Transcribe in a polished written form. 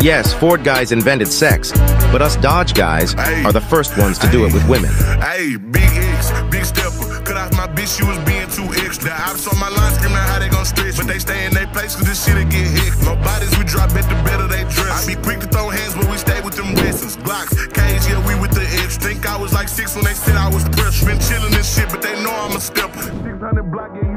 Yes, Ford guys invented sex, but us Dodge guys are the first ones to do it with women. Hey, big X, big stepper. Cut off my bitch, she was being too extra. The ops on my line screaming how they gon' stretch, but they stay in their place cause this shit'll get hit. No bodies we drop at the better they dress. I be quick to throw hands, but we stay with them blessings. Glocks, K's, yeah, we with the X. Think I was like 6 when they said I was fresh. Been chillin' this shit, but they know I'm a stepper. 600 block, yeah,